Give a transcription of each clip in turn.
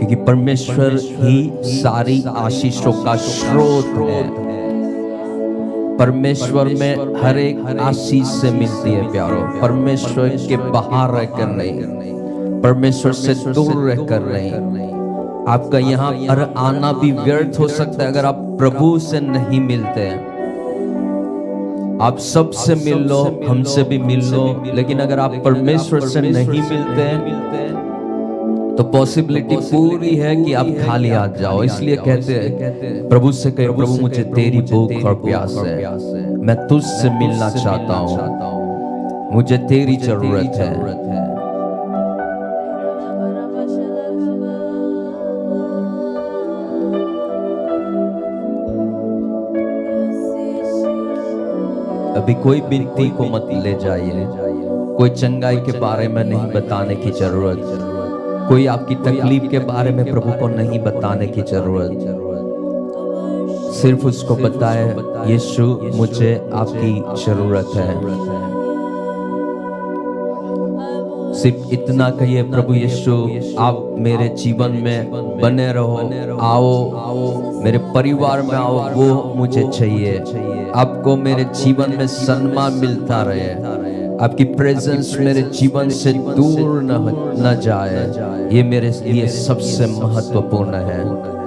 क्योंकि परमेश्वर ही सारी आशीषों का स्रोत है। परमेश्वर में हर एक आशीष से मिलती है प्यारो। परमेश्वर के बाहर रहकर नहीं, परमेश्वर से दूर रहकर नहीं। आपका यहाँ पर आना भी व्यर्थ हो सकता है अगर आप प्रभु से नहीं मिलते हैं। आप सबसे मिल लो, हमसे भी मिल लो, लेकिन अगर आप परमेश्वर से नहीं मिलते हैं तो पॉसिबिलिटी पूरी है कि आप खाली हाथ जाओ। इसलिए कहते हैं प्रभु से कहे, प्रभु मुझे तेरी भूख और प्यास है, मैं तुझसे मिलना चाहता हूँ, मुझे तेरी जरूरत है। अभी कोई विनती को मत ले जाइए, कोई चंगाई के बारे में नहीं बताने की जरूरत, कोई आपकी तकलीफ के बारे में प्रभु को नहीं बताने की जरूरत। सिर्फ उसको बताए, यीशु मुझे आपकी जरूरत है। सिर्फ इतना कहिए, प्रभु यीशु आप मेरे जीवन में बने रहो, आओ मेरे परिवार में आओ, वो मुझे चाहिए। आपको मेरे जीवन में सम्मान मिलता रहे, आपकी प्रेजेंस मेरे जीवन से दूर न जाए, ये मेरे लिए सबसे महत्वपूर्ण है।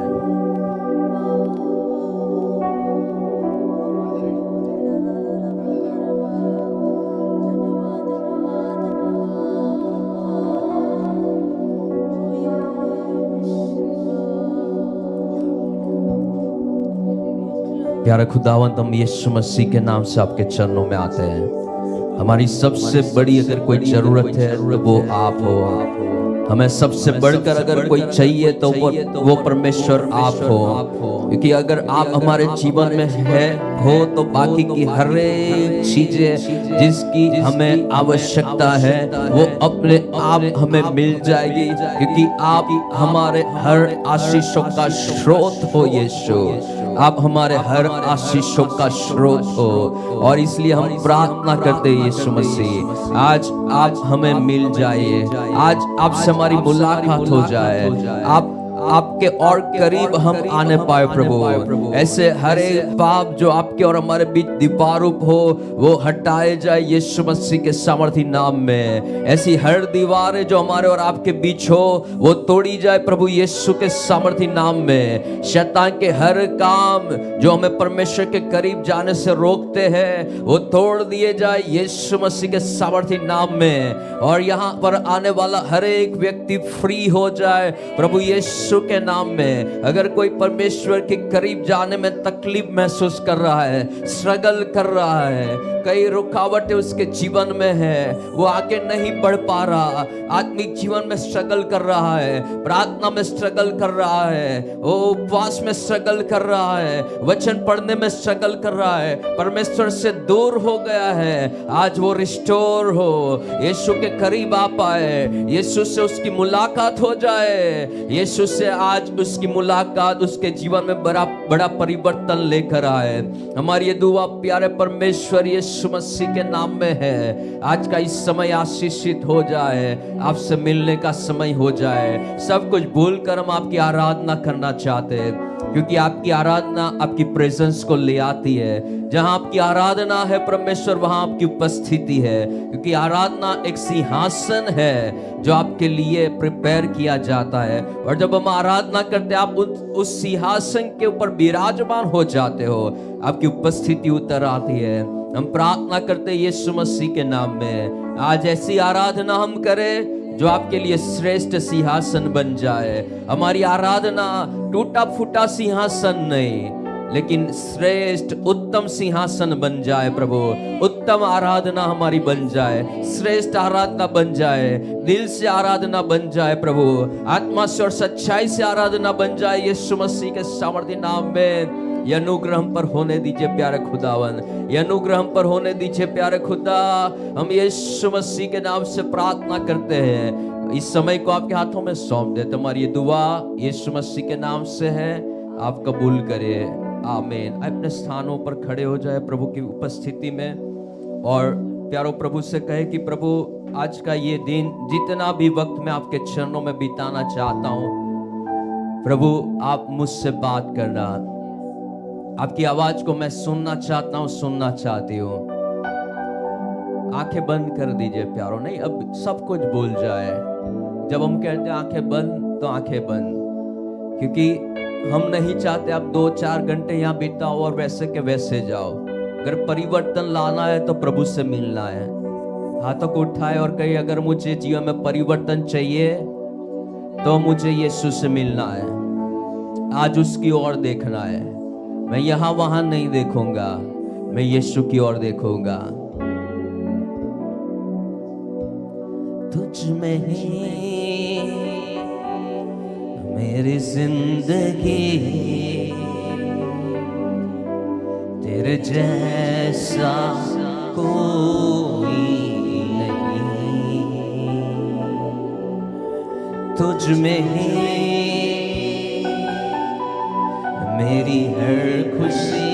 प्यारे खुदावंत, हम यीशु मसीह के नाम से आपके चरणों में आते हैं। हमारी सबसे बड़ी अगर कोई जरूरत है तो वो आप हो। हमें सबसे बढ़कर अगर कोई चाहिए तो वो परमेश्वर आप हो, क्योंकि अगर आप हमारे जीवन में हो तो बाकी की हर एक चीजें जिसकी हमें आवश्यकता है वो अपने आप हमें मिल जाएगी, क्योंकि आप हमारे हर आशीषों का स्रोत हो। यीशु आप हमारे हर आशीषों का स्रोत हो, और इसलिए हम प्रार्थना करते हैं यीशु मसीह, आज आप हमें मिल जाइए, आज आपसे हमारी मुलाकात हो जाए, आपके और करीब हम आने पाए प्रभु। ऐसे हर एक पाप जो आपके और हमारे बीच दीवारूप हो वो हटाए जाए यीशु मसीह के सामर्थी नाम में। ऐसी हर दीवारें जो हमारे और आपके बीच हो वो तोड़ी जाए प्रभु यीशु के सामर्थी नाम में। शैतान के हर काम जो हमें परमेश्वर के करीब जाने से रोकते हैं वो तोड़ दिए जाए यीशु मसीह के सामर्थी नाम में, और यहाँ पर आने वाला हर एक व्यक्ति फ्री हो जाए प्रभु यीशु के नाम में। अगर कोई परमेश्वर के करीब जाने में तकलीफ महसूस कर रहा है, स्ट्रगल कर रहा है, कई रुकावटें उसके जीवन में है, वो आगे नहीं बढ़ पा रहा, आत्मिक जीवन में स्ट्रगल कर रहा है, प्रार्थना में स्ट्रगल कर रहा है, वो उपवास में स्ट्रगल कर रहा है, वचन पढ़ने में स्ट्रगल कर रहा है, परमेश्वर से दूर हो गया है, आज वो रिस्टोर हो, यीशु के करीब आ पाए, यीशु से उसकी मुलाकात हो जाए, यीशु से आज उसकी मुलाकात उसके जीवन में बड़ा परिवर्तन लेकर आए। हमारी ये दुआ प्यारे परमेश्वर यीशु मसीह के नाम में है। आज का इस समय आशीषित हो जाए, आपसे मिलने का समय हो जाए, सब कुछ भूलकर हम आपकी आराधना करना चाहते हैं, क्योंकि आपकी आराधना आपकी प्रेजेंस को ले आती है। जहां आपकी आराधना है परमेश्वर वहां आपकी उपस्थिति है, क्योंकि आराधना एक सिंहासन है जो आपके लिए प्रिपेयर किया जाता है, और जब हम आराधना करते हैं आप उस सिंहासन के ऊपर विराजमान हो जाते हो, आपकी उपस्थिति उतर आती है। हम प्रार्थना करते हैं यीशु मसीह के नाम में, आज ऐसी आराधना हम करें जो आपके लिए श्रेष्ठ सिंहासन बन जाए। हमारी आराधना टूटा फूटा सिंहासन नहीं, लेकिन श्रेष्ठ उत्तम सिंहासन बन जाए प्रभु। उत्तम आराधना हमारी बन जाए, श्रेष्ठ आराधना बन जाए, दिल से आराधना बन जाए प्रभु, आत्मा से और सच्चाई से आराधना बन जाए यीशु मसीह के सामर्थी नाम में। यह अनुग्रह हम पर होने दीजिए प्यारे खुदावन, यह अनुग्रह हम पर होने दीजिए प्यारे खुदा। हम यीशु मसीह के नाम से प्रार्थना करते हैं, इस समय को आपके हाथों में सौंप देते। हमारी ये दुआ यीशु मसीह के नाम से है, आप कबूल करिए, आमीन। अपने स्थानों पर खड़े हो जाए प्रभु की उपस्थिति में, और प्यारो प्रभु से कहे कि प्रभु आज का ये दिन जितना भी वक्त मैं आपके चरणों में बिताना चाहता हूँ, प्रभु आप मुझसे बात करना, आपकी आवाज को मैं सुनना चाहता हूँ, सुनना चाहती हूँ। आंखें बंद कर दीजिए प्यारो, नहीं अब सब कुछ भूल जाए। जब हम कहते हैं आंखें बंद तो आंखें बंद, क्योंकि हम नहीं चाहते आप 2-4 घंटे यहाँ बिताओ और वैसे के वैसे जाओ। अगर परिवर्तन लाना है तो प्रभु से मिलना है। हाथों को उठाए और कहे, अगर मुझे जीवन में परिवर्तन चाहिए तो मुझे यीशु से मिलना है, आज उसकी ओर देखना है। मैं यहाँ वहां नहीं देखूंगा, मैं यीशु की ओर देखूंगा। तुझ में ही मेरी जिंदगी, तेरे जैसा कोई नहीं। तुझ में ही मेरी हर खुशी,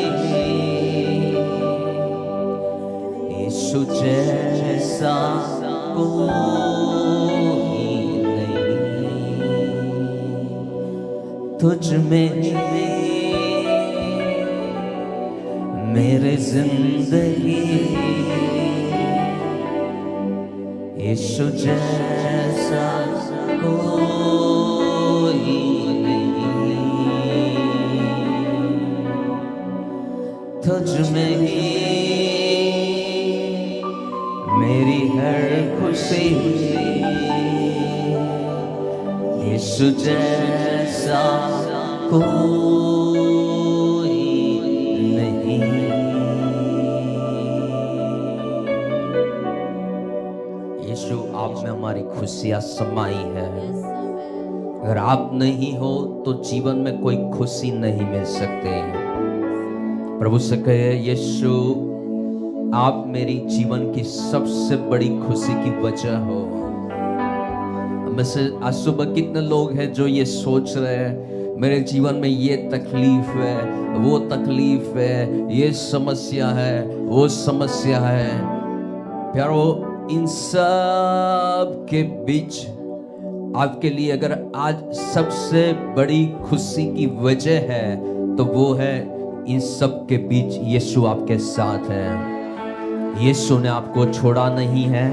यीशु जैसा कोई नहीं। तुझ में मेरे जिंदगी, यीशु जैसा कोई नहीं। तुझ में ही मेरी हर खुशी, यीशु जैसा कोई नहीं। यीशु आप में हमारी खुशियां समाई है। अगर आप नहीं हो तो जीवन में कोई खुशी नहीं मिल सकते। प्रभु से कहे, यीशु आप मेरी जीवन की सबसे बड़ी खुशी की वजह हो। में से आज सुबह कितने लोग हैं जो ये सोच रहे हैं, मेरे जीवन में ये तकलीफ है, वो तकलीफ है, ये समस्या है, वो समस्या है। प्यारो, इन सब के बीच आपके लिए अगर आज सबसे बड़ी खुशी की वजह है तो वो है, इन सब के बीच यीशु आपके साथ है। यीशु ने आपको छोड़ा नहीं है,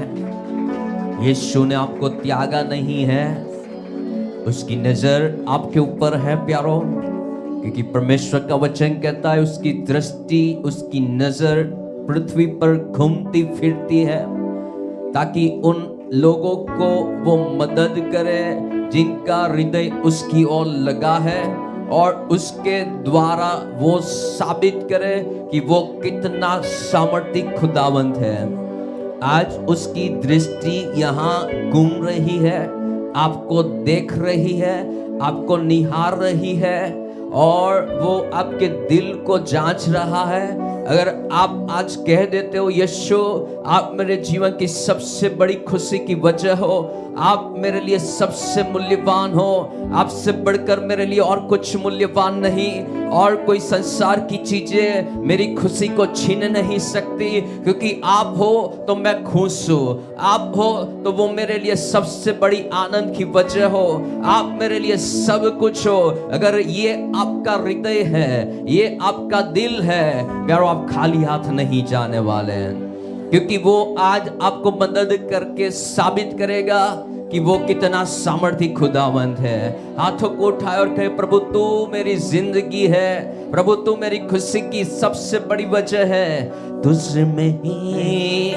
यीशु ने आपको त्यागा नहीं है। उसकी नजर आपके ऊपर है प्यारो, क्योंकि परमेश्वर का वचन कहता है उसकी दृष्टि, उसकी नजर पृथ्वी पर घूमती फिरती है, ताकि उन लोगों को वो मदद करे जिनका हृदय उसकी ओर लगा है, और उसके द्वारा वो साबित करे कि वो कितना सामर्थी खुदावंत है। आज उसकी दृष्टि यहाँ घूम रही है, आपको देख रही है, आपको निहार रही है, और वो आपके दिल को जांच रहा है। अगर आप आज कह देते हो, यीशु आप मेरे जीवन की सबसे बड़ी खुशी की वजह हो, आप मेरे लिए सबसे मूल्यवान हो, आपसे बढ़कर मेरे लिए और कुछ मूल्यवान नहीं, और कोई संसार की चीजें मेरी खुशी को छीन नहीं सकती, क्योंकि आप हो तो मैं खुश हूँ, आप हो तो वो मेरे लिए सबसे बड़ी आनंद की वजह हो, आप मेरे लिए सब कुछ हो। अगर ये आपका हृदय है, ये आपका दिल है, प्यारो आप खाली हाथ नहीं जाने वाले हैं, क्योंकि वो आज आपको मदद करके साबित करेगा कि वो कितना सामर्थी खुदावंत है। हाथों को उठाए और कहे, प्रभु तू मेरी जिंदगी है, प्रभु तू मेरी खुशी की सबसे बड़ी वजह है। तुझ में ही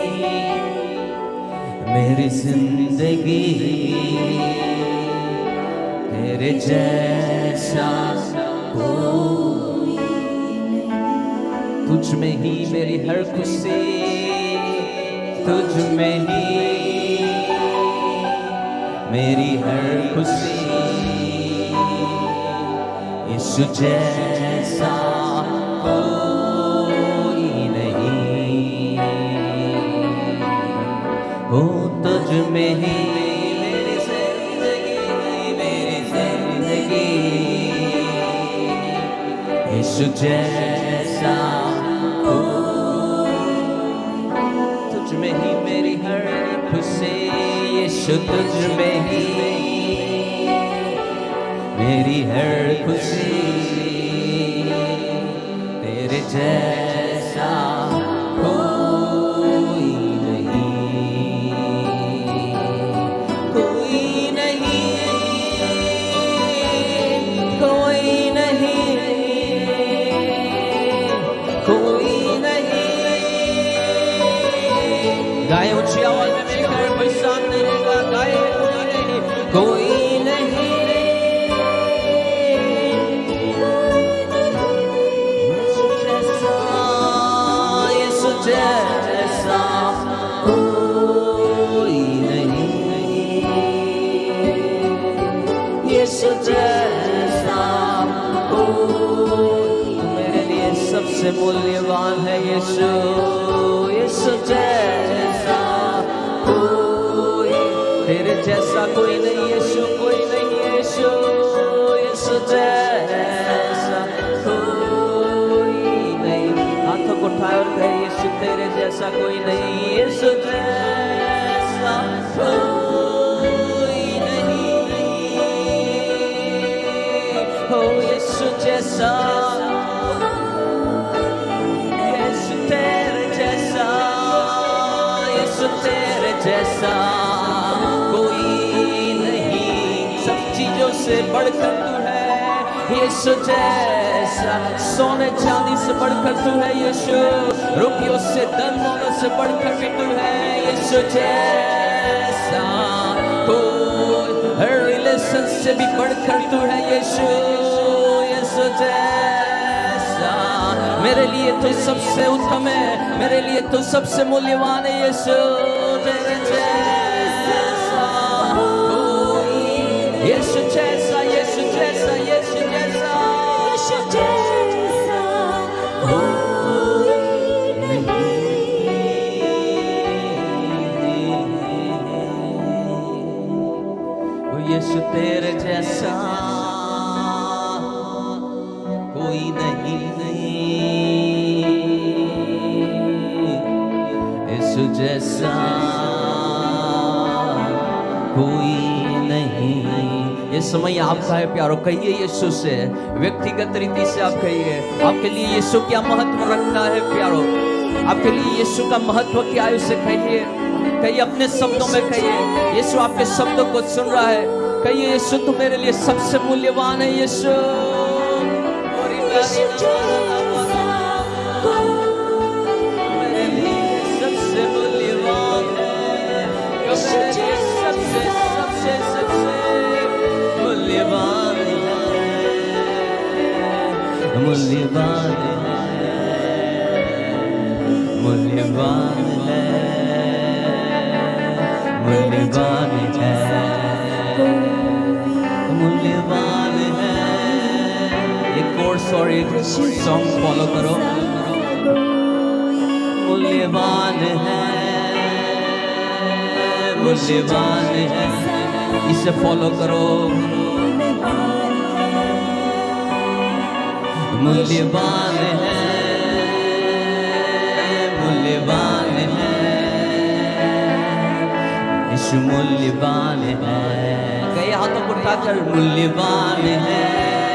मेरी जिंदगी, तेरे जैसा कोई, तुझ में ही मेरी हर खुशी, तुझ में ही मेरी हर खुशी, यीशु जैसा कोई नहीं। हो तुझ में ही मेरी जिंदगी, मेरी जिंदगी, यीशु जैसा तुझ में ही मेरी हर खुशी, यीशु तुझ में ही मेरी हर खुशी तेरे जैसा कोई नहीं, कोई नहीं, कोई नहीं, कोई नहीं। गाए ऊंची आवाज में मिलकर कोई सामने रहेगा, गाए कोई नहीं, यीशु जैसा कोई नहीं, यीशु जैसा कोई। मेरे लिए सबसे मूल्यवान है यीशु, यीशु जैसा कोई, तेरे जैसा कोई नहीं यीशु, कोई नहीं यीशु, यीशु जैसा कोई नहीं। हाथों को उठाए और कहे यीशु तेरे जैसा कोई नहीं, यीशु जैसा कोई नहीं, हो यीशु जैसा, यीशु तेरे जैसा, यीशु तेरे जैसा कोई नहीं। सब चीजों से बढ़कर तू है यीशु जैसा, सोने चांदी से बढ़कर तू है यीशु, रुपयों से धन दौलत से बढ़कर भी तू है यीशु जैसा कोई, हर रिलेशन से भी बढ़कर तू है यीशु, यीशु जैसा। मेरे लिए तो सबसे उत्तम है, मेरे लिए तो सबसे मूल्यवान है यीशु, तेरे जैसा कोई, यीशु जैसा, यीशु जैसा, यीशु जैसा, यीशु जैसा कोई नहीं, यीशु तेरे जैसा कोई नहीं, यीशु जैसा कोई नहीं। ये समय आपका है प्यारो, कहिए यीशु से, व्यक्तिगत रीति से आप कहिए आपके लिए यीशु क्या महत्व रखता है प्यारो, आपके लिए यीशु का महत्व क्या है उसे कहिए, कहिए अपने शब्दों में कहिए। यीशु आपके शब्दों को सुन रहा है, कहिए यीशु तू मेरे लिए सबसे मूल्यवान है यीशु, मेरे लिए सबसे मूल्यवान है, सबसे सबसे सबसे सबसे मूल्यवान है, मूल्यवान है, मूल्यवान है, मूल्यवान है, मूल्यवान है। एक कोर्स और एक सॉन्ग फॉलो करो, मूल्यवान है, मूल्यवान है, इसे फॉलो करो, मूल्यवान है, मूल्यवान है, यीशु मूल्यवान है। कई हाथों को उठाकर मूल्यवान है,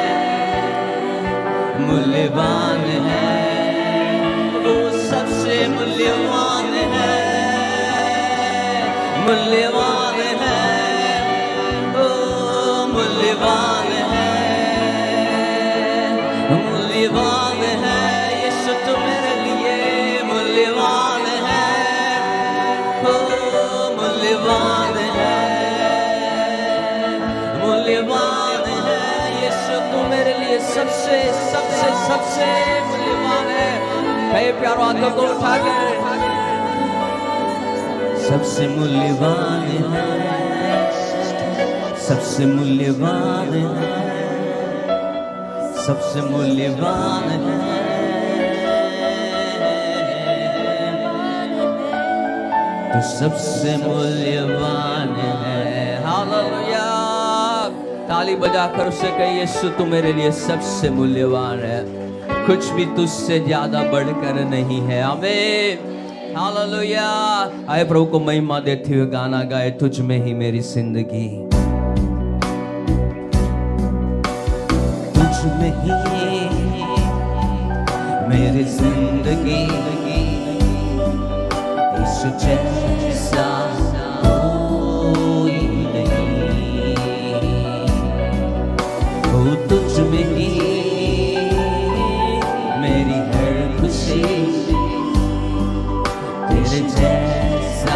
मूल्यवान है, वो सबसे मूल्यवान है, मूल्यवान है, ओ मूल्यवान है, मूल्यवान है, यीशु तू मेरे लिए मूल्यवान है, ओ मूल्यवान है, मूल्यवान है, यीशु तू मेरे लिए सबसे सबसे सबसे मूल्यवान है। कई प्यारों हाथों को उठा के सबसे मूल्यवान है, सबसे मूल्यवान है, सबसे मूल्यवान है, तो सबसे मूल्यवान है। हालेलुया, ताली बजाकर उसे कहिए यीशु तू मेरे लिए सबसे मूल्यवान है, कुछ भी तुझसे ज्यादा बढ़कर नहीं है। आमीन, हालेलुया। आए प्रभु को महिमा देते हुए गाना गाए, तुझ में ही मेरी जिंदगी। में ही मेरी जिंदगी यीशु जैसा कोई नहीं। वो तुझ में ही मेरी हर खुशी, तेरे जैसा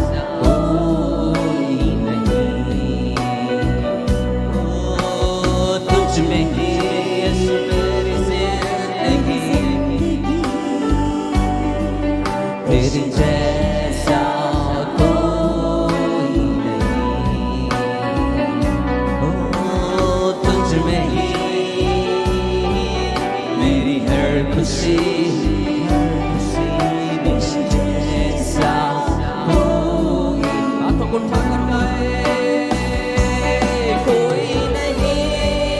कोई नहीं। ओ तुझ में ही यीशु मेरी जिंदगी, तेरे जैसा कोई नहीं। ओ तुझ में ही मेरी हर खुशी, उठा कर गाए, कोई नहीं,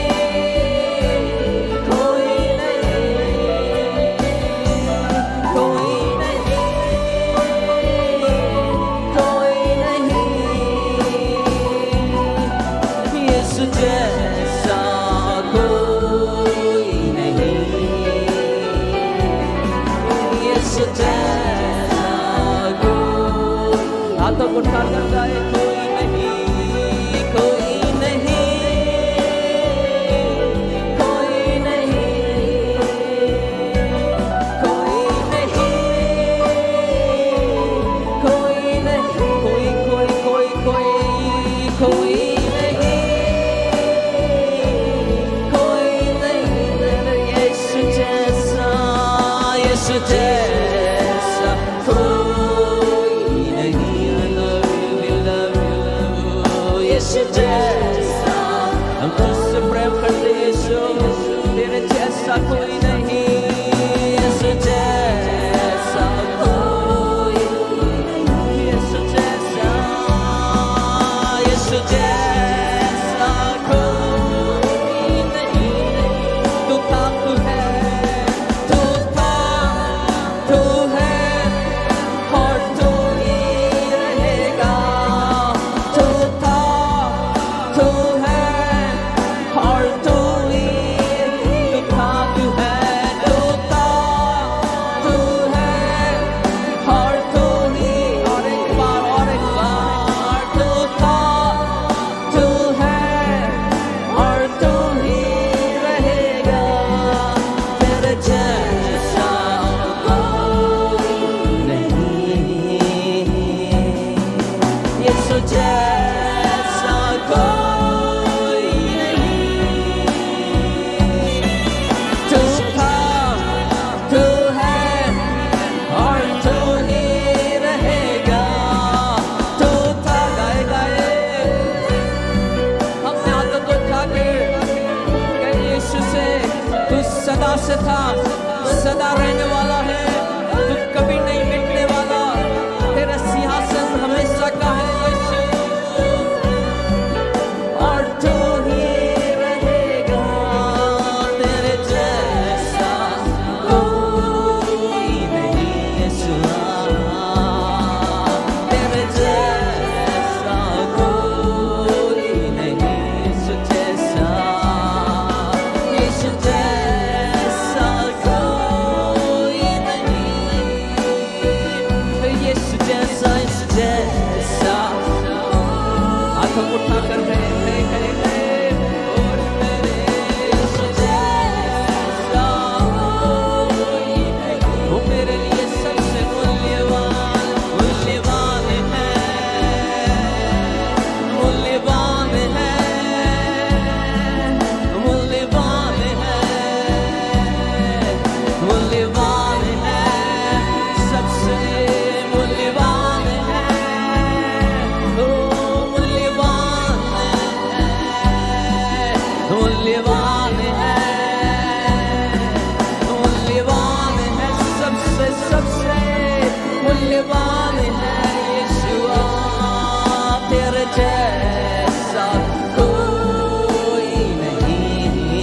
कोई नहीं, कोई नहीं, कोई नहीं, यीशु जैसा कोई नहीं, यीशु जैसा कोई। हाथों को उठा कर गाए, कोई नहीं, कोई नहीं, कोई नहीं, कोई नहीं, कोई नहीं, कोई कोई कोई कोई कोई नहीं, कोई नहीं, यीशु जैसा, यीशु जैसा कोई नहीं। यीशु जैसा, हम तुझसे प्रेम करते यीशु, तेरे जैसा कोई नहीं। यीशु जैसा कोई नहीं, यीशु जैसा, यीशु जैसा कोई नहीं। तू था, तू है, तू था, तू है और तू ही रहेगा। तू था, तू है और तू ही, तू था, तू है, तू था, तू है और तू ही। और एक बार, तू था, तू है और तू ही रहेगा। तेरे जैसा कोई नहीं, यीशु जैसा कोई नहीं। तू था, तू है और तू ही रहेगा। तू था, गाए गाए अपने हाथों को उठाकर कहे यीशु से, तू सदा से था, सदा रहने वाला है, तू कभी नहीं मिटने वाला, तेरा सिंहासन हमेशा का है यीशु, और तू ही रहेगा। तेरे जैसा कोई नहीं यीशु, तेरे जैसा कोई नहीं। यीशु जैसा, यीशु जैसा कोई नहीं। यीशु जैसा, यीशु जैसा। हाथों को उठा कर कहे और मेरे यीशु जैसा कोई नहीं। वो मेरे लिए सबसे मूल्यवान, मूल्यवान है, मूल्यवान है, मूल्यवान है, मूल्यवान है, सबसे मूल्यवान है। ओ मूल्यवान है, मूल्यवान है, मूल्यवान है, सबसे सबसे मूल्यवान है यीशुआ। तेरे जैसा कोई नहीं,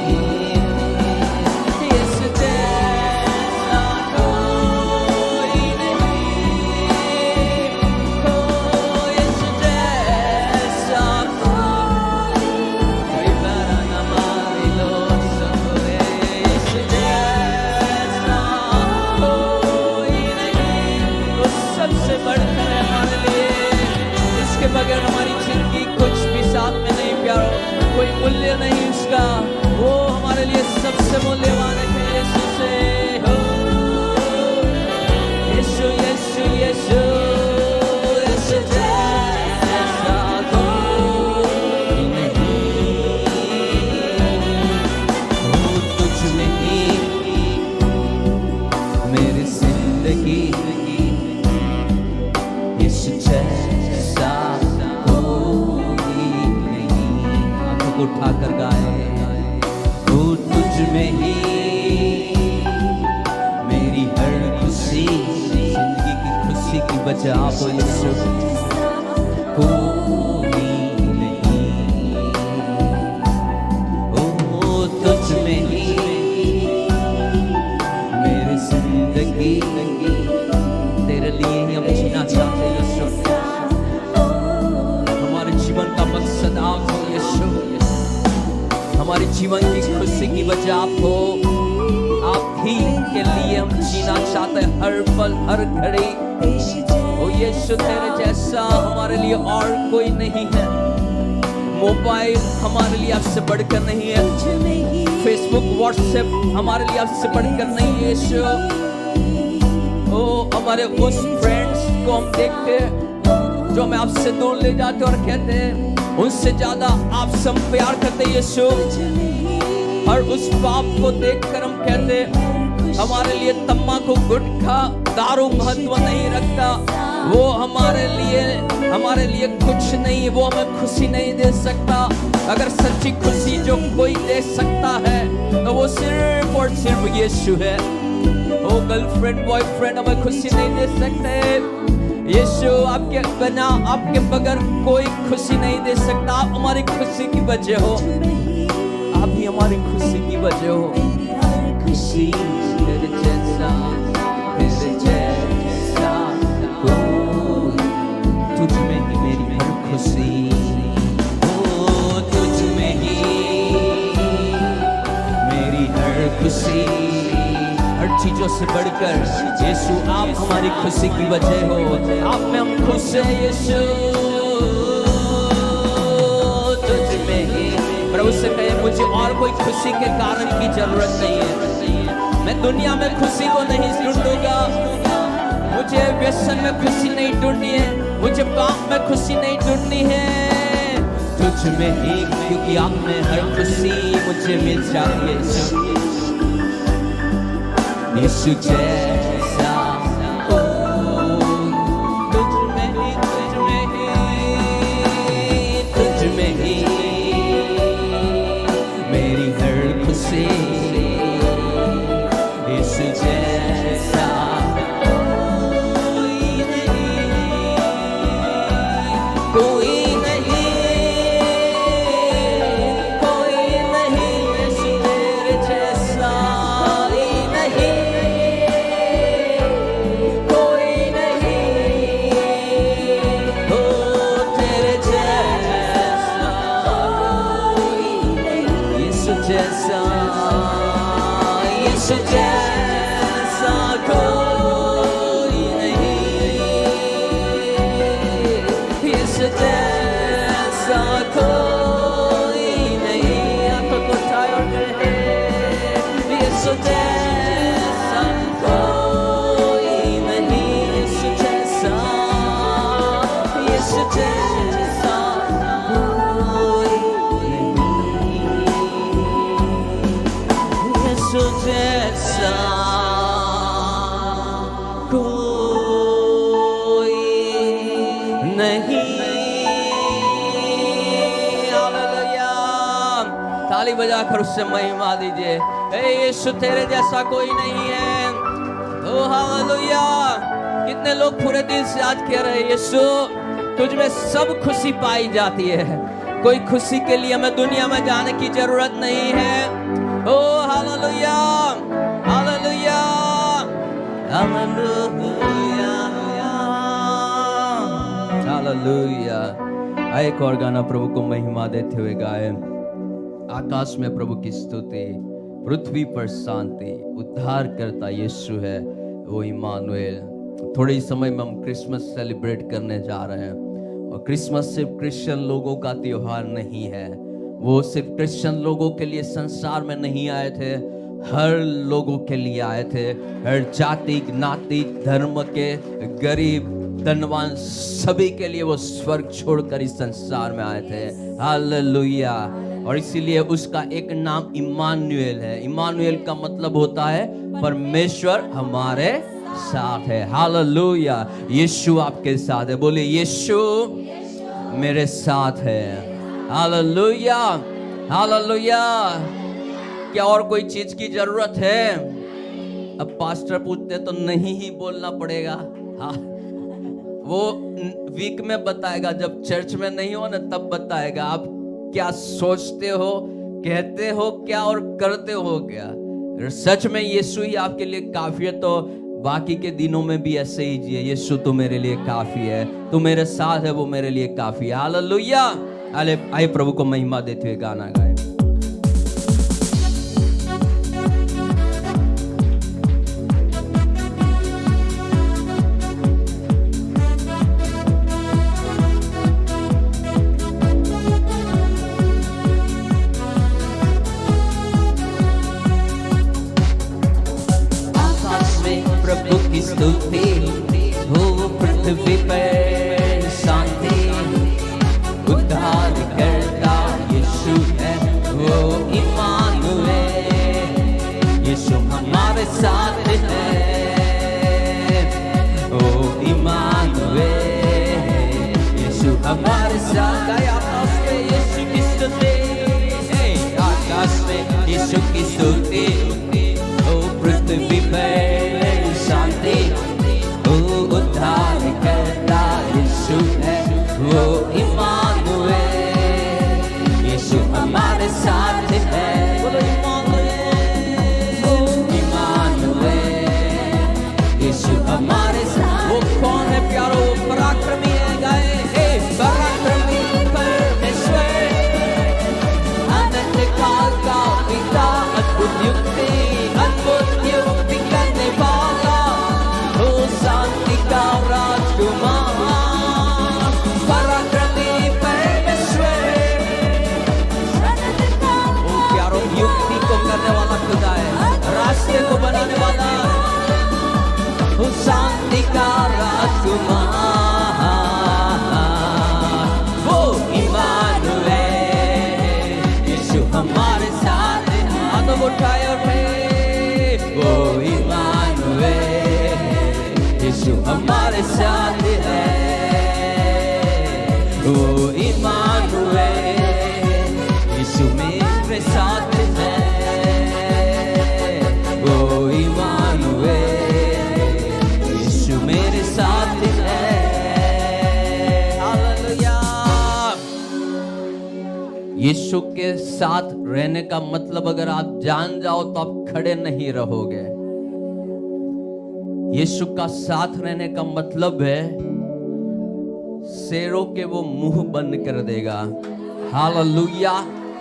यीशु जैसा कोई नहीं। ओ यीशु जैसा कोई मूल्य नहीं उसका, वो हमारे लिए सबसे मूल्यवान है यीशु से। हो यीशु यीशु यीशु यीशु जैसा कोई नहीं, हो तुझ में ही मेरी जिंदगी, यीशु जैसा कोई नहीं। आंखों को उठाकर गाए, वो तुझ में ही मेरी हर खुशी, जिंदगी की खुशी की वजह आप हो यीशु, कोई नहीं। ओ तुझ में ही मेरी जिंदगी, तेरे लिए ही हम जीना चाहते हैं यीशु। हमारे जीवन का मकसद आप हो यीशु, हमारे जीवन की खुशी की वजह आप हो। आप ही के लिए हम जीना चाहते हैं हर पल हर घड़ी। ओ यीशु तेरे जैसा हमारे लिए और कोई नहीं है। मोबाइल हमारे लिए आपसे बढ़कर नहीं है, फेसबुक व्हाट्सएप हमारे लिए आपसे बढ़कर नहीं है यीशु। ओ हमारे उस फ्रेंड्स को हम देखते हैं जो हमें आपसे दूर ले जाते और कहते हैं उनसे ज्यादा आपसे हम प्यार करते यीशु। और उस पाप को देखकर हम कहते हमारे लिए तम्बाकू गुटखा दारू महत्व नहीं रखता, वो हमारे लिए कुछ नहीं, वो हमें खुशी नहीं दे सकता। अगर सच्ची खुशी जो कोई दे सकता है तो वो सिर्फ और सिर्फ यीशु है। ओ गर्लफ्रेंड बॉयफ्रेंड हमें खुशी नहीं दे सकते यीशु, आपके बिना आपके बगैर कोई खुशी नहीं दे सकता। आप हमारी खुशी की वजह हो, आप ही हमारी खुशी की वजह हो। खुशी तेरे जैसा कोई, तुझ में ही मेरी हर खुशी, ओ तुझ में ही मेरी हर खुशी। हर चीजों से बढ़कर यीशु आप हमारी खुशी की वजह हो, आप में हम खुश हैं यीशु। तुझ में ही प्रभु से कहे मुझे और कोई खुशी के कारण की जरूरत नहीं है। मैं दुनिया में खुशी को नहीं ढूंढूंगा, मुझे व्यसन में खुशी नहीं ढूंढनी है, मुझे काम में खुशी नहीं ढूंढनी है। तुझ में ही, क्योंकि आप में हर खुशी मुझे मिल जाती है यीशु जैसा कोई। तुझ में ही, तुझ में ही, तुझ में ही मेरी हर खुशी, यीशु जैसा कोई नहीं, कोई नहीं, कोई नहीं यीशु तेरे जैसा ही नहीं, कोई नहीं, हो तेरे जैसा कोई नहीं, यीशु जैसा, यीशु जैसा कोई नहीं, यीशु जैसा कोई नहीं। आंखों को उठाए और कहे यीशु जैसा कोई नहीं, यीशु जैसा, यीशु जैसा कोई नहीं, यीशु जैसा कोई नहीं। हालेलुया, ताली बजाकर उससे महिमा दीजिए। हे यीशु तेरे जैसा कोई नहीं है। ओ हालेलुया, कितने लोग पूरे दिल से आज कह रहे हैं यीशु तुझ में सब खुशी पाई जाती है, कोई खुशी के लिए हमें दुनिया में जाने की जरूरत नहीं है। ओ हालेलुया, हालेलुया, हालेलुया, हालेलुया। एक और गाना प्रभु को महिमा देते हुए गाए। आकाश में प्रभु की स्तुति, पृथ्वी पर शांति, उद्धार करता यीशु है वो इमानुएल। थोड़े ही समय में हम क्रिसमस सेलिब्रेट करने जा रहे हैं और क्रिसमस सिर्फ क्रिश्चियन लोगों का त्योहार नहीं है, वो सिर्फ क्रिश्चियन लोगों के लिए संसार में नहीं आए थे, हर लोगों के लिए आए थे। हर जाति, ज्ञाति, धर्म के, गरीब, धनवान, सभी के लिए वो स्वर्ग छोड़कर इस संसार में आए थे। हालेलुया। और इसीलिए उसका एक नाम इम्मानुएल है। इम्मानुएल का मतलब होता है परमेश्वर हमारे साथ है। हालेलुया। यीशु आपके साथ है। बोलिए यीशु मेरे साथ है। Hallelujah, hallelujah. क्या और कोई चीज की जरूरत है? अब पास्टर पूछते तो नहीं ही बोलना पड़ेगा। हाँ, वो वीक में बताएगा, जब चर्च में नहीं हो ना तब बताएगा। आप क्या सोचते हो, कहते हो क्या और करते हो क्या? सच में यीशु ही आपके लिए काफी है तो बाकी के दिनों में भी ऐसे ही जिए। यीशु तो मेरे लिए काफी है, तू मेरे साथ है, वो मेरे लिए काफी है। हालेलुया। आइए प्रभु को महिमा देते हुए गाना गाए। प्रभु की स्तुति हो, पृथ्वी पर शांति, उद्धार करता यीशु है वो इम्मानुएल। यीशु हमारे साथ है, ओ इम्मानुएल। यीशु हमारे साथ है। आकाश में यीशु की स्तुति, आकाश में यीशु की स्तुति हो, पृथ्वी पर उद्धार करता यीशु है वो इम्मानुएल। यीशु हमारे साथ है, बोलो इम्मानुएल, इम्मानुएल। यीशु हमारे साथ। वो कौन है प्यारो? वो पराक्रमी है। गाए हे पराक्रमी परमेश्वर, अनंत काल का पिता, अद्भुत युक्ति, अद्भुत युक्ति करने वाला, शांति का राजकुमार, पराक्रमी परमेश्वर। ओ प्यारो, युक्ति को करने वाला खुदा है, रास्ते को बनाने वाला, वो शांति का राजकुमार, वो इम्मानुएल। यीशु हमारे साथ है। हाथों को उठाए वो इम्मानुएल। यीशु हमारे साथ है, ओ इम्मानुएल। यीशु मेरे साथ है, ओ इम्मानुएल। यीशु मेरे साथ है। हालेलुया। यीशु के साथ रहने का मतलब अगर आप जान जाओ तो आप खड़े नहीं रहोगे। यीशु का साथ रहने का मतलब है शेरों के वो मुंह बंद कर देगा। हालेलुया।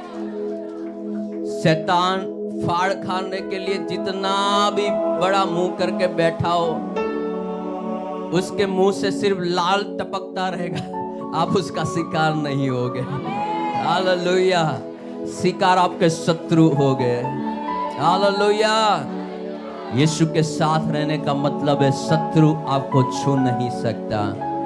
शैतान फाड़ खाने के लिए जितना भी बड़ा मुंह करके बैठा हो, उसके मुंह से सिर्फ लाल टपकता रहेगा, आप उसका शिकार नहीं होगे। हालेलुया। शिकार आपके शत्रु हो गए। हालेलुया। यीशु के साथ रहने का मतलब है शत्रु आपको छू नहीं सकता।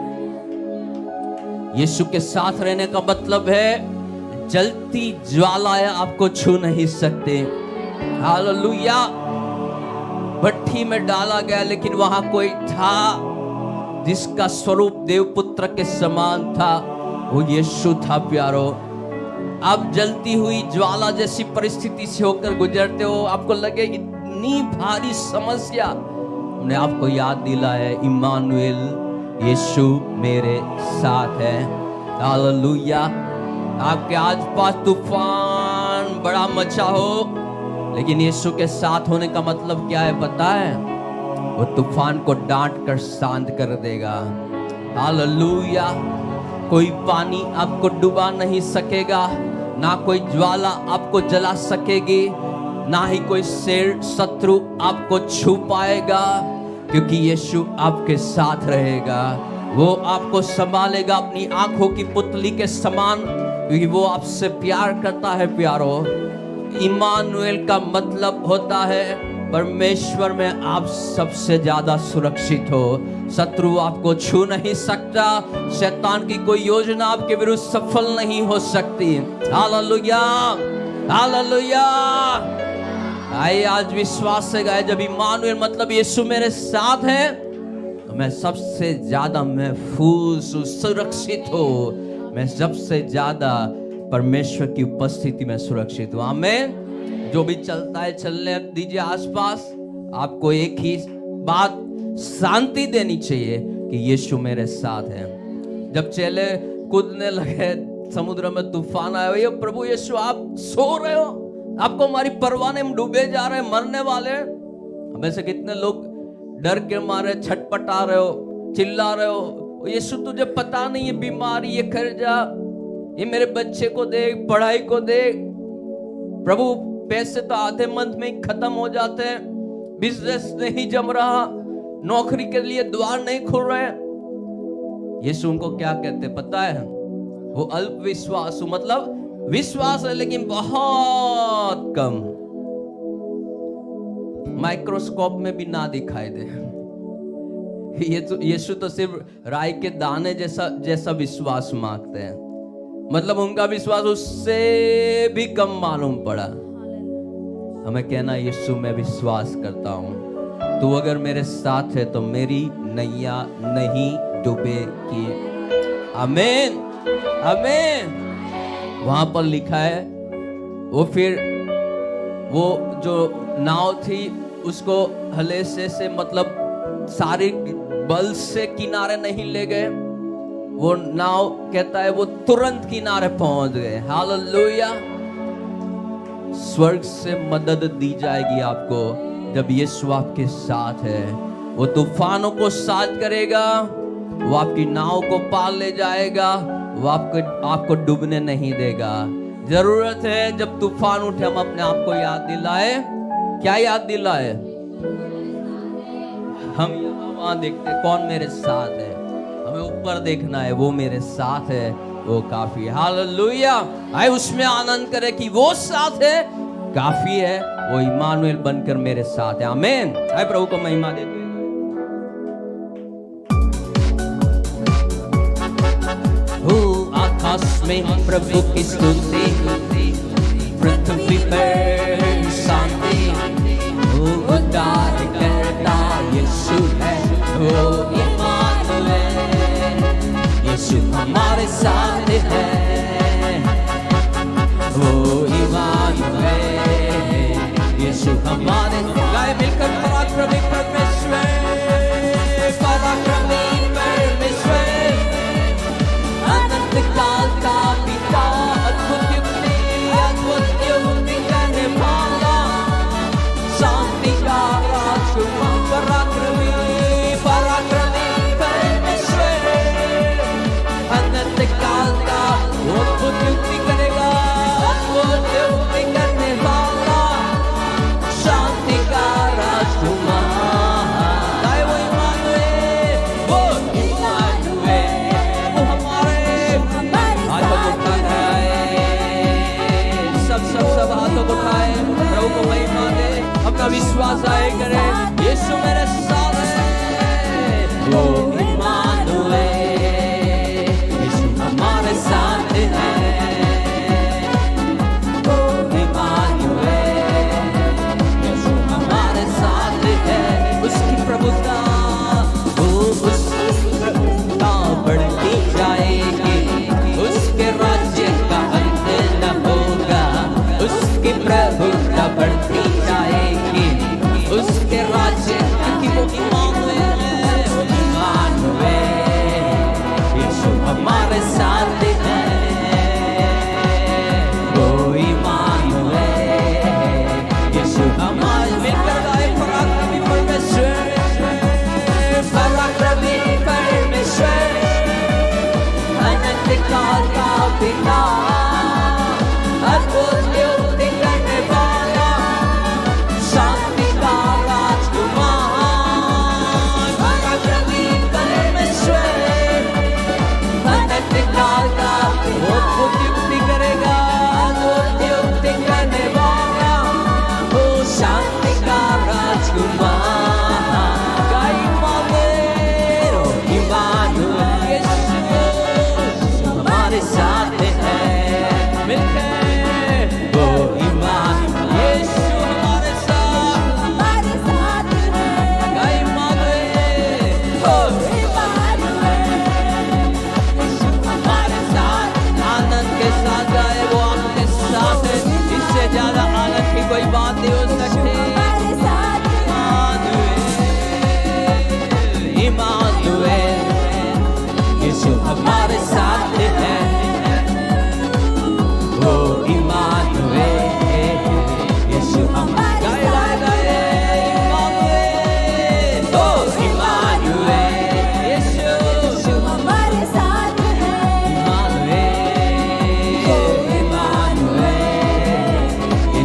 यीशु के साथ रहने का मतलब है जलती ज्वालाएं आपको छू नहीं सकते। हालेलुया। भट्ठी में डाला गया लेकिन वहां कोई था जिसका स्वरूप देवपुत्र के समान था, वो यीशु था। प्यारो, आप जलती हुई ज्वाला जैसी परिस्थिति से होकर गुजरते हो, आपको लगे इतनी भारी समस्या, हमने आपको याद दिलाया है इम्मानुएल, यीशु मेरे साथ है। हालेलुया। आपके आसपास तूफान बड़ा मचा हो, लेकिन यीशु के साथ होने का मतलब क्या है पता है? वो तूफान को डांट कर शांत कर देगा। हालेलुया। कोई पानी आपको डुबा नहीं सकेगा, ना कोई ज्वाला आपको जला सकेगी, ना ही कोई शेर शत्रु आपको छू पाएगा, क्योंकि यीशु आपके साथ रहेगा। वो आपको संभालेगा अपनी आंखों की पुतली के समान, क्योंकि वो आपसे प्यार करता है। प्यारो, इमानुएल का मतलब होता है परमेश्वर में आप सबसे ज्यादा सुरक्षित हो। शत्रु आपको छू नहीं सकता, शैतान की कोई योजना आपके विरुद्ध सफल नहीं हो सकती। Hallelujah, hallelujah. आइए आज विश्वास से गाए, जब इमानुएल मतलब यीशु मेरे साथ है तो मैं सबसे ज्यादा महफूज हूँ, सुरक्षित हूँ। मैं सबसे ज्यादा परमेश्वर की उपस्थिति में सुरक्षित हूँ। आमीन। जो भी चलता है चलने दीजिए आसपास। आपको एक ही बात शांति देनी चाहिए कि यीशु मेरे साथ है। जब चेले कूदने लगे समुद्र में, तूफान आया, ये प्रभु यीशु आप सो रहे हो, आपको हमारी परवाह नहीं, हम डूबे जा रहे हैं, मरने वाले। हमें से कितने लोग डर के मारे छटपटा रहे हो, चिल्ला रहे हो, यीशु तुझे पता नहीं ये बीमारी, ये कर्जा, ये मेरे बच्चे को देख, पढ़ाई को देख। प्रभु पैसे तो आधे मंथ में ही खत्म हो जाते हैं, बिजनेस नहीं जम रहा, नौकरी के लिए द्वार नहीं खुल रहे। यीशु उनको क्या कहते पता है? वो अल्प विश्वास, मतलब विश्वास है लेकिन बहुत कम, माइक्रोस्कोप में भी ना दिखाई दे। यीशु तो सिर्फ राई के दाने जैसा विश्वास मांगते हैं, मतलब उनका विश्वास उससे भी कम मालूम पड़ा। हमें कहना, यीशु मैं विश्वास करता हूं, तू अगर मेरे साथ है तो मेरी नैया नहीं डूबेगी। आमीन, आमीन। वहां पर लिखा है, वो फिर वो जो नाव थी उसको हलेसे से मतलब सारे बल से किनारे नहीं ले गए। वो नाव कहता है वो तुरंत किनारे पहुंच गए। हालेलुया। स्वर्ग से मदद दी जाएगी आपको जब यीशु आपके साथ है। वो तूफानों को शांत करेगा, वो आपकी नाव को पार ले जाएगा, वो आपको डूबने नहीं देगा। जरूरत है जब तूफान उठे हम अपने आप को याद दिलाए। क्या याद दिलाए? हम यहाँ वहां देखते कौन मेरे साथ है, हमें ऊपर देखना है, वो मेरे साथ है, वो काफी है। हालेलुया। आए उसमें आनंद करे कि वो साथ है, काफी है, वो इमानुएल बनकर मेरे साथ है। आमीन। आए प्रभु को महिमा देते आकाश में प्रभु की स्तुति, पृथ्वी पर शांति, उद्धार करता यीशु है, वो इमानुएल, यीशु हमारे साथ है, वो इमानुएल, यीशु हमारे। गाए मिलकर पराक्रमी परमेश्वर, पराक्रमी परमेश्वर, अनंत काल का पिता, अद्भुत युक्ति करने वाला, शांति का राजकुमार, पराक्रमी परमेश्वर, अनंत काल का अद्भुत युक्ति करेगा, अद्भुत युक्ति करने वाला, शांति का राजकुमार। वो इमानुएल, वो हमारे हाथों को उठाए, सब हाथों को उठाए, प्रभु को महिमा दे, अपना विश्वास आए करे, यीशु मेरे साथ है, वो इमानुएल, यीशु हमारे साथ है, वो इमानुएल, यीशु हमारे साथ है। उसकी प्रभुता, उसकी प्रभुता बढ़ती जाएगी, उसके राज्य का अंत न होगा, उसकी प्रभुता बढ़ती जाएगी, उसके राज्य की। वो इमानुएल है, वो इमानुएल, यीशु हमारे साथ है, वो इमानुएल, यीशु हमारे। मिलकर गाए पराक्रमी परमेश्वर, पराक्रमी परमेश्वर, अनंत काल का पिता, अद्भुत युक्ति करने वाला,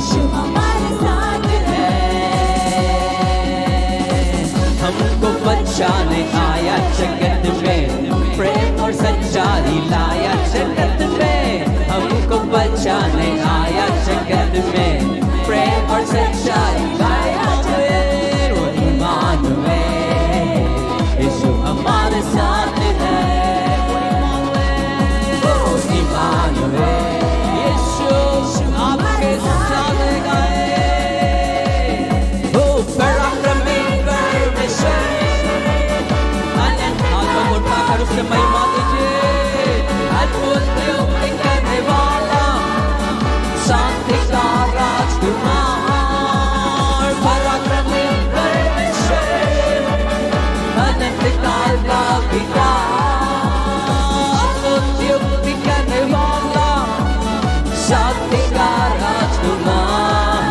यीशु हमारे साथ है। हमको बचाने आया जगत में, प्रेम और सच्चाई लाया जगत में। हमको बचाने आया जगत में, प्रेम और सच्चाई लाया जगत में। इम्मानुएल, यीशु हमारे साथ है। इम्मानुएल, यीशु आपके साथ गए। ओ पराक्रमी परमेश्वर, हाथों को उठाकर उससे महिमा दीजिए। अद्भुत करने वाला, शांति का राजकुमार, पराक्रमी परमेश्वर, अनंत काल का पिता, अद्भुत करने वाला, शांति का राजकुमार।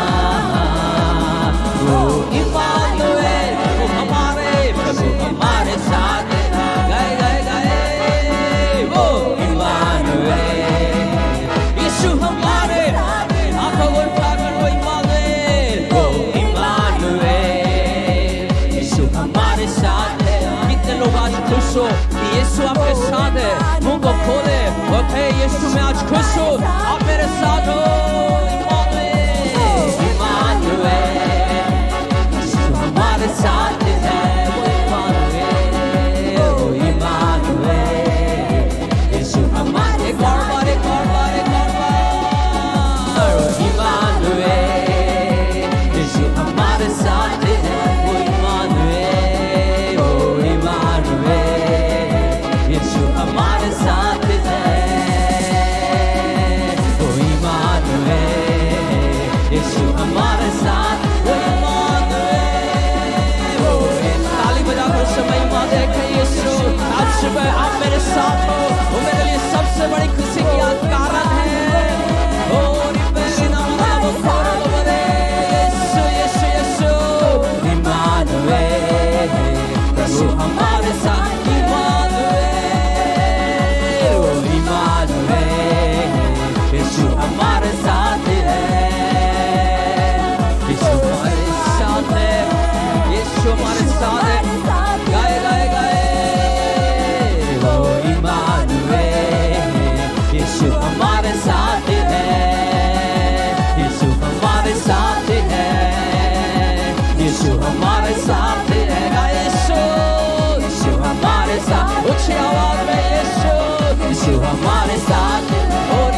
वो इम्मानुएल, वो हमारे प्रभु हमारे साथ गए गए गए। वो इम्मानुएल, यीशु हमारे, आंखों को उठाकर वो इम्मानुएल, वो इम्मानुएल, यीशु हमारे साथ है। कितने लोग आज खुश हो कि यीशु आपके साथ है? मुंह को खोले और कहे यीशु मैं आज खुश हूँ, आप मेरे साथ हो। इम्मानुएल, इम्मानुएल, यीशु हमारे साथ है। वो इम्मानुएल, वो इम्मानुएल, यीशु हमारे, एक और बार, एक और बार, एक और बार। वो इम्मानुएल, यीशु हमारे साथ है। वो इम्मानुएल, वो इम्मानुएल, यीशु हमारे साथ है। वो इम्मानुएल, यीशु हमारे साथ। वो इम्मानुएल, वो ताली बजाकर उससे महिमा देखे। यीशु आज सुबह आप मेरे साथ हो, वो मेरे लिए सबसे बड़ी खुशी की कारण है। ओ रिपेरिना वो खोरो बरे, यीशु यीशु यीशु इम्मानुएल, प्रभु हमारे साथ। इम्मानुएल, वो इम्मानुएल, यीशु हमारे साथ है। यीशु हमारे साथ है, यीशु हमारे साथ है। गाए गाए गाए, वो इम्मानुएल, यीशु हमारे साथ है। यीशु हमारे साथ है, यीशु हमारे साथ है। गाए यीशु, यीशु हमारे साथ, ऊंची आवाज में यीशु, यीशु हमारे साथ। और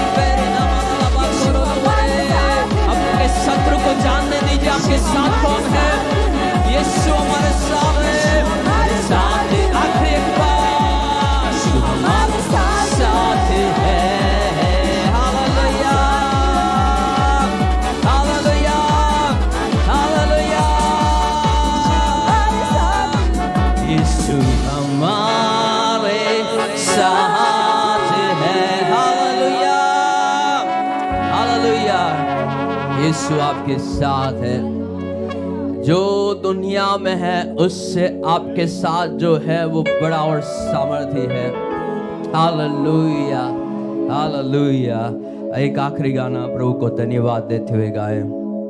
अपने शत्रु को जानने दीजिए आपके साथ कौन है। यीशु हमारे साथ है, साथ है। आखिरी एक बार, यीशु हमारे साथ है। Hallelujah, hallelujah, hallelujah. यीशु हमारे साथ है। Hallelujah, hallelujah. यीशु आपके साथ है। जो दुनिया में है उससे आपके साथ जो है वो बड़ा और सामर्थी है। Hallelujah, hallelujah. एक आखिरी गाना प्रभु को धन्यवाद देते हुए गाएं।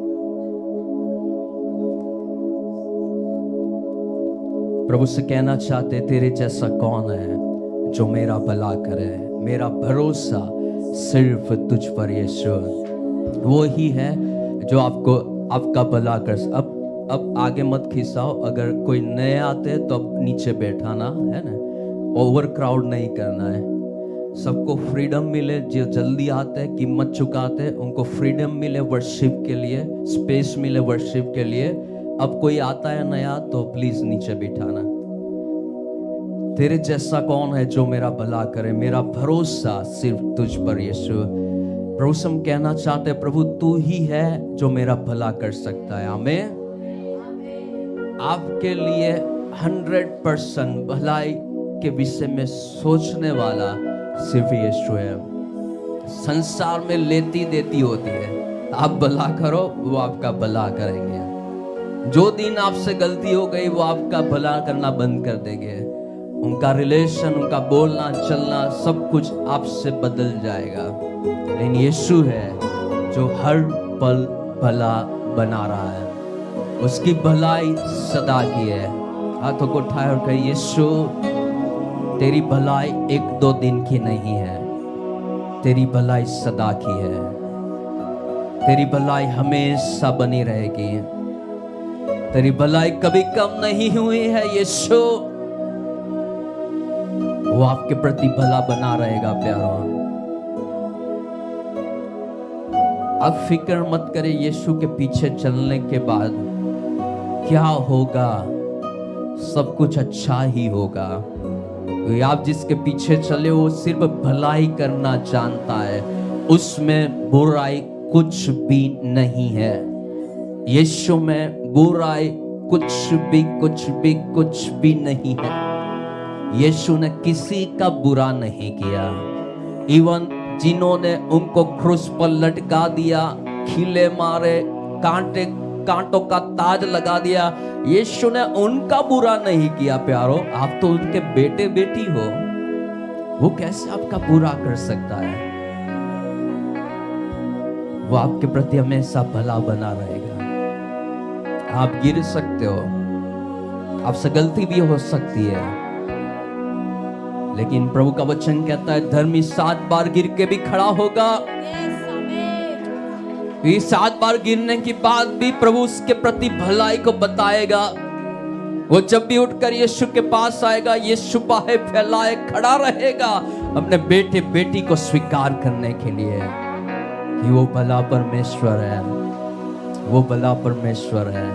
प्रभु से कहना चाहते, तेरे जैसा कौन है जो मेरा भला करे। मेरा भरोसा सिर्फ तुझ पर यीशु, वो ही है जो आपको आपका भला कर। अब आगे मत खिंचाओ। अगर कोई नए आते तो अब नीचे बैठाना है ना, ओवर क्राउड नहीं करना है। सबको फ्रीडम मिले। जो जल्दी आते हैं, कीमत चुकाते हैं, उनको फ्रीडम मिले वर्शिप के लिए, स्पेस मिले वर्शिप के लिए। अब कोई आता है नया तो प्लीज नीचे बिठाना। तेरे जैसा कौन है जो मेरा भला करे। मेरा भरोसा सिर्फ तुझ पर यीशु। प्रभु से हम कहना चाहते हैं, प्रभु तू ही है जो मेरा भला कर सकता है। आमीन। आपके लिए 100% भलाई के विषय में सोचने वाला सिर्फ यीशु है। संसार में लेती देती होती है, आप भला करो वो आपका भला करेंगे। जो दिन आपसे गलती हो गई वो आपका भला करना बंद कर देंगे। उनका रिलेशन, उनका बोलना चलना सब कुछ आपसे बदल जाएगा। लेकिन यीशु है जो हर पल भला बना रहा है, उसकी भलाई सदा की है। हाथों को उठाए और कहे, यीशु तेरी भलाई 1-2 दिन की नहीं है, तेरी भलाई सदा की है, तेरी भलाई हमेशा बनी रहेगी, तेरी भलाई कभी कम नहीं हुई है। यीशु वो आपके प्रति भला बना रहेगा प्यारों। आप फिक्र मत करें यीशु के पीछे चलने के बाद क्या होगा, सब कुछ अच्छा ही होगा। आप जिसके पीछे चले वो सिर्फ भलाई करना जानता है, उसमें बुराई कुछ भी नहीं है। यीशु में बुराई कुछ भी नहीं है। यीशु ने किसी का बुरा नहीं किया। इवन जिन्होंने उनको क्रूस पर लटका दिया, खीले मारे, कांटों का ताज लगा दिया, यीशु ने उनका बुरा नहीं किया। प्यारो, आप तो उनके बेटे बेटी हो, वो कैसे आपका बुरा कर सकता है? वो आपके प्रति हमेशा भला बना रहेगा। आप गिर सकते हो, आपसे गलती भी हो सकती है, लेकिन प्रभु का वचन कहता है धर्मी 7 बार गिर के भी खड़ा होगा। ये 7 बार गिरने के बाद भी प्रभु उसके प्रति भलाई को बताएगा। वो जब भी उठकर यीशु के पास आएगा, यीशु बाहें फैलाए खड़ा रहेगा अपने बेटे बेटी को स्वीकार करने के लिए कि वो भला परमेश्वर है, वो भला परमेश्वर है।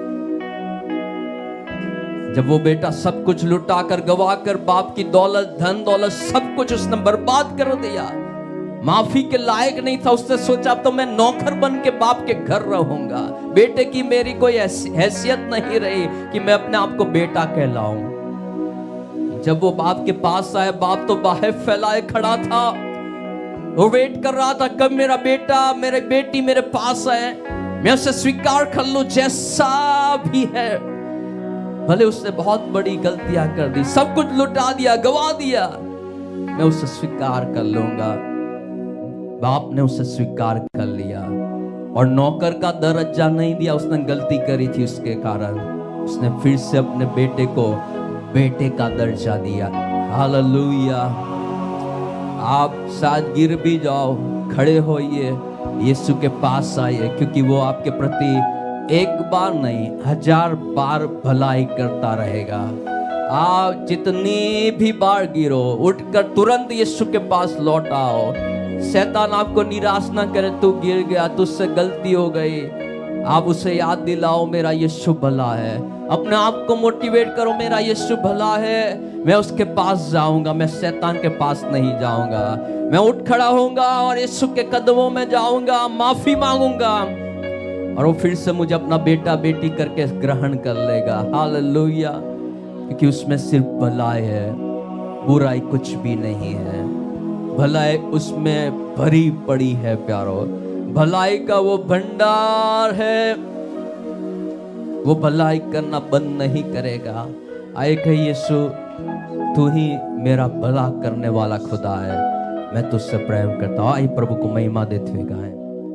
जब वो बेटा सब कुछ लुटा कर गवा कर, बाप की दौलत, धन दौलत सब कुछ उसने बर्बाद कर दिया, माफी के लायक नहीं था, उसने सोचा अब तो मैं नौकर बन के बाप के घर रहूंगा, बेटे की मेरी कोई हैसियत नहीं रही कि मैं अपने आप को बेटा कहलाऊं। जब वो बाप के पास आया, बाप तो बाहें फैलाए खड़ा था, वो वेट कर रहा था कब मेरा बेटा मेरी बेटी मेरे पास आए, मैं उसे स्वीकार कर लूं जैसा भी है। भले उसने बहुत बड़ी गलतियां कर दी, सब कुछ लुटा दिया, गवा दिया, मैं उसे स्वीकार कर लूंगा। बाप ने उसे स्वीकार कर लिया और नौकर का दर्जा नहीं दिया, उसने गलती करी थी उसके कारण, उसने फिर से अपने बेटे को बेटे का दर्जा दिया। हालेलुया। आप शायद गिर भी जाओ, खड़े होइए, यीशु के पास आइए, क्योंकि वो आपके प्रति 1 बार नहीं 1000 बार भलाई करता रहेगा। आप जितनी भी बार गिरो, उठकर तुरंत यीशु के पास लौट आओ। शैतान आपको निराश ना करे, तू गिर गया, तुझसे गलती हो गई, आप उसे याद दिलाओ मेरा यीशु भला है। अपने आप को मोटिवेट करो, मेरा यीशु भला है, मैं उसके पास जाऊंगा, मैं शैतान के पास नहीं जाऊंगा, मैं उठ खड़ा होऊंगा और यीशु के कदमों में जाऊंगा, माफी मांगूंगा और वो फिर से मुझे अपना बेटा बेटी करके ग्रहण कर लेगा। हालेलुया। क्योंकि उसमें सिर्फ भलाई है, बुराई कुछ भी नहीं है, भलाई उसमें भरी पड़ी है प्यारो। भलाई का वो भंडार है, वो भलाई करना बंद नहीं करेगा। आए कही यीशु तू ही मेरा भला करने वाला खुदा है, मैं तुझसे प्रेम करता हूँ। आई प्रभु को महिमा देते हुए गाएं।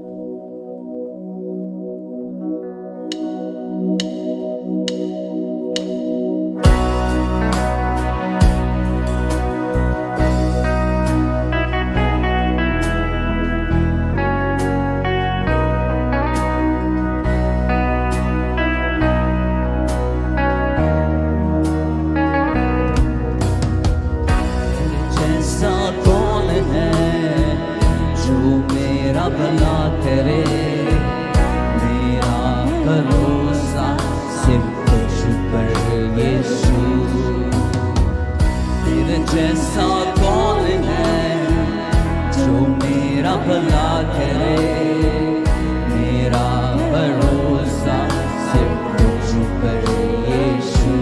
भला करे, मेरा भरोसा सिर्फ तुझ पर यीशु। तेरे जैसा कौन है जो मेरा भला करे, मेरा भरोसा सिर्फ तुझ पर यीशु।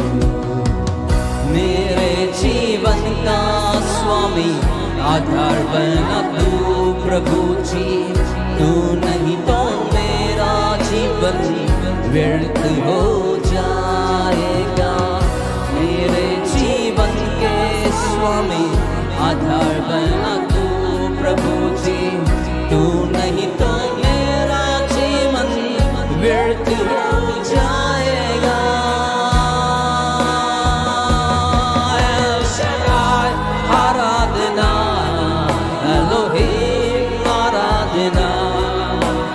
मेरे जीवन का स्वामी आधार बना तू प्रभु जी, तू नहीं तो मेरा जीवन व्यर्थ हो जाएगा। मेरे जीवन के स्वामी आधार बना तू प्रभु जी, तू नहीं तो मेरा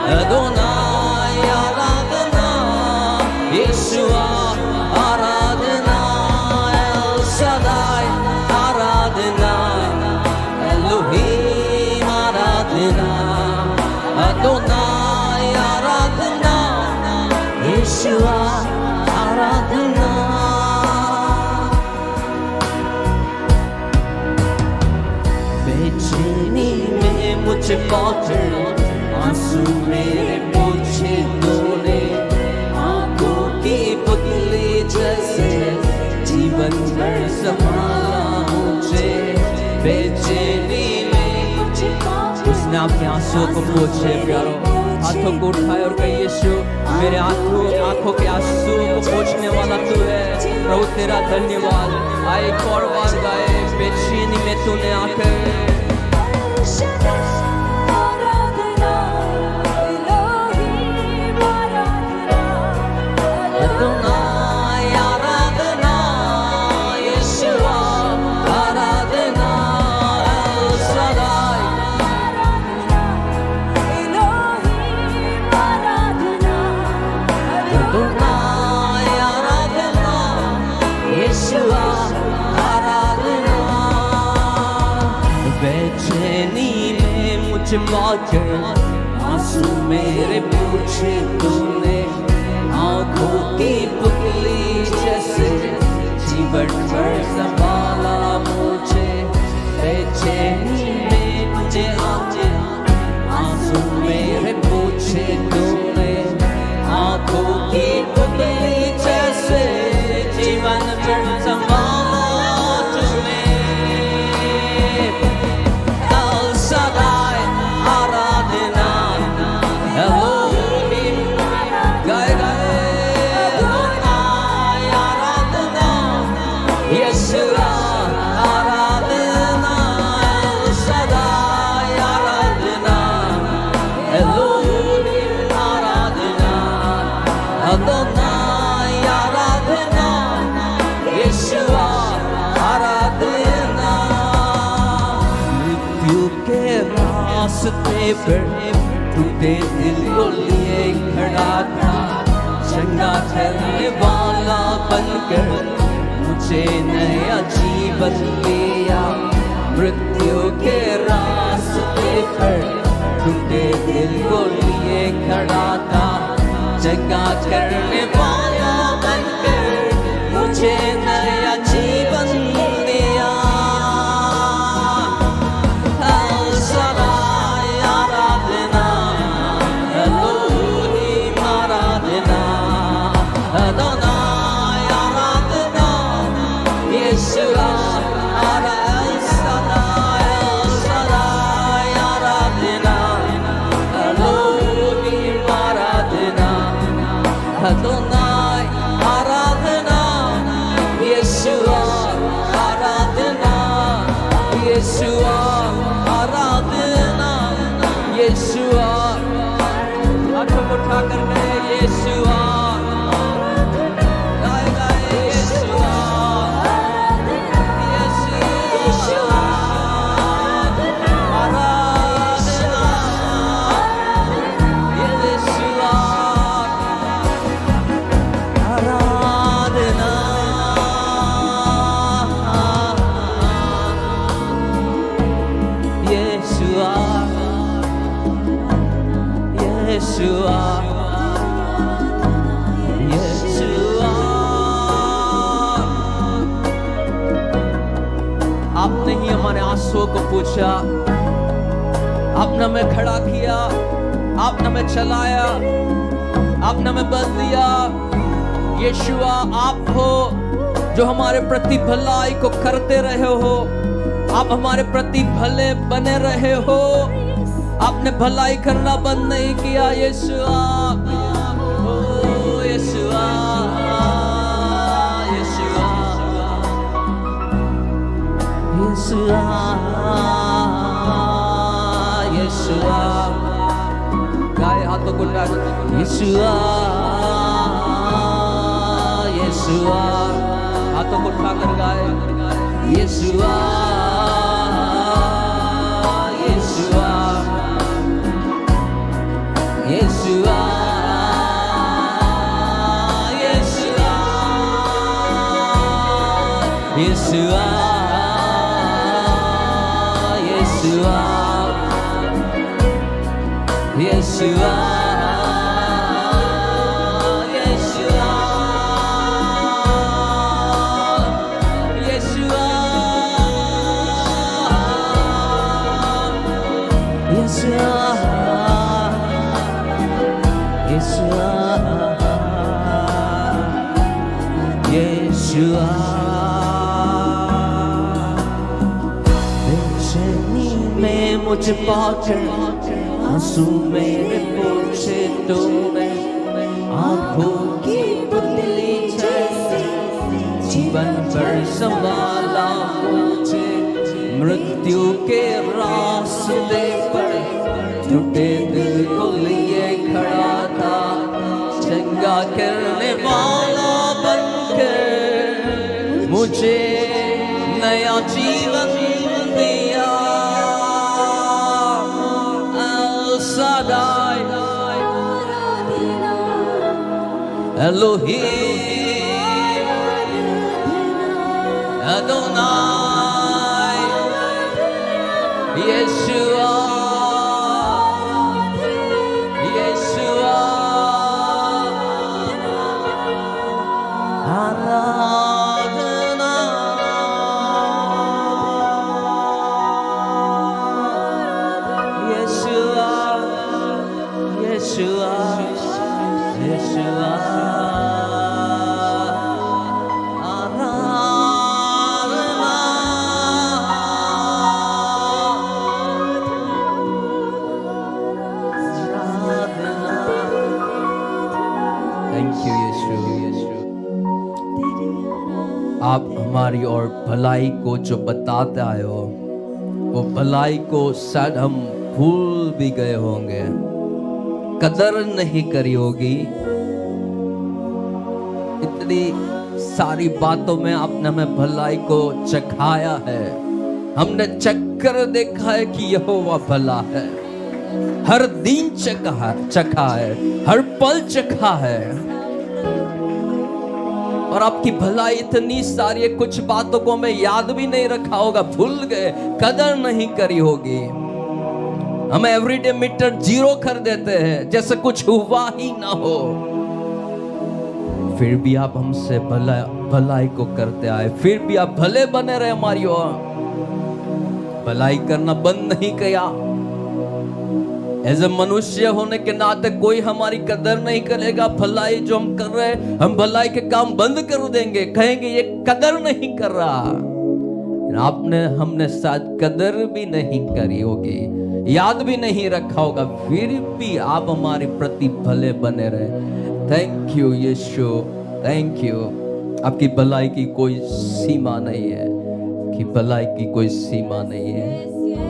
अदोनाई आराधना, यीशुआ आराधना, एल शदाई आराधना, एलोहीम आराधना, अदोनाई आराधना, यीशुआ आराधना। बेचैनी में मुझे पहुंचे आंसू मेरे पोछे तूने, आंखों की पुतली जैसे जीवन भर संभाला मुझे। बेचैनी में मुझे पहुंचे, उसने आपके आंसुओं को पोछे प्यारो, हाथों को उठाए और कहिए यीशु मेरे आंखों के आंसुओं को पोंछने वाला तू है। प्रभु तेरा धन्यवाद। आए एक और बार गाए, बेचैनी में तूने आकर अदोनाई आराधना, यीशुआ आराधना, एल शदाई अदोनाई आराधना, यीशुआ आराधना। बेचैनी में मुझे पाकर आंसू मेरे पूछे तूने, आंखों की पुतली जैसे जीवन भर संभाला मुझे। बेचैनी में तुझे आके आंसू मेरे पूछे तूने, आंखों की पुतली जैसे जीवन भर संभाला तुझने। एल शदाई आराधना, एलोहीम गाए अदोनाई आराधना, यीशुआ आराधना, एल शदाई आराधना, एलोहीम आराधना, अदोनाई आराधना, यीशुआ आराधना। मृत्यु के रास्ते पर टूटे दिल को लिए खड़ा था, चंगा करने वाला बनकर मुझे नया जीवन दिया। मृत्यु के रास्ते पर टूटे दिल को लिए खड़ा था, चंगा करने वाला बनकर मुझे नया जीवन दिया। एल शदाई आराधना, एलोहीम आराधना, अदोनाई आराधना, यीशुआ एल शदाई आराधना, एलोहीम आराधना, अदोनाई आराधना, यीशुआ आराधना, यीशुआ आराधना, यीशुआ। हाथों को उठाकर कहे यीशुआ, गाए गाए यीशुआ, यीशुआ आराधना, यीशुआ आराधना। यीशुआ यीशुआ यीशुआ। आपने ही हमारे आंसुओं को पूछा, आपने हमें खड़ा किया, आपने हमें चलाया, आपने हमें बल दिया। यीशुआ आप हो जो हमारे प्रति भलाई को करते रहे हो, आप हमारे प्रति भले बने रहे हो, आपने भलाई करना बंद नहीं किया। यीशुआ ओ यीशुआ यीशुआ यीशुआ यीशुआ। गाए हाथों को उठा, यीशुआ यीशुआ। हाथों को उठाकर गाए यीशुआ यीशुआ यीशुआ यीशुआ यीशुआ यीशुआ बेचैनी में मुझे पाकर आंसू मेरे पोछे तूने आंखों की पुतली जैसे जीवन पर संभाला मुझे मृत्यु के रास्ते पर टूटे दिल को लिए खड़ा था चंगा करने वाला बनकर मुझे नया जीवन दिया El Shaddai Elohim Adonai Yeshua Yeshua आप हमारी और भलाई को जो बताते आए हो वो भलाई को शायद हम भूल भी गए होंगे, कदर नहीं करी होगी। इतनी सारी बातों में आपने हमें भलाई को चखाया है, हमने चक्कर देखा है कि यहोवा भला है, हर दिन चखा है, हर पल चखा है। और आपकी भलाई इतनी सारी है, कुछ बातों को हमें याद भी नहीं रखा होगा, भूल गए, कदर नहीं करी होगी। हमें एवरीडे मीटर 0 कर देते हैं जैसे कुछ हुआ ही ना हो। फिर भी आप हमसे भलाई को करते आए, फिर भी आप भले बने रहे हमारी ओर, भलाई करना बंद नहीं किया। एज ए मनुष्य होने के नाते कोई हमारी कदर नहीं करेगा। भलाई जो हम कर रहे हैं, हम भलाई के काम बंद कर देंगे, कहेंगे ये कदर नहीं कर रहा। आपने हमने शायद कदर भी नहीं करी होगी, याद भी नहीं रखा होगा, फिर भी आप हमारे प्रति भले बने रहे। Thank you Yeshu, thank you. आपकी भलाई की कोई सीमा नहीं है, कि भलाई की कोई सीमा नहीं है।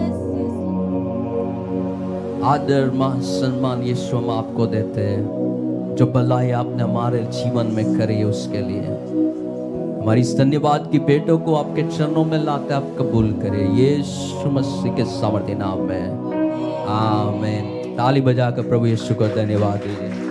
आदर मान सम्मान यीशु हम आपको देते हैं, जो भलाई आपने हमारे जीवन में करी है उसके लिए। हमारी इस धन्यवाद की भेंटों को आपके चरणों में लाते आप कबूल करें, यीशु मसीह के सामर्थ्य नाम में, आमीन। ताली बजाकर प्रभु यीशु को धन्यवाद दीजिए।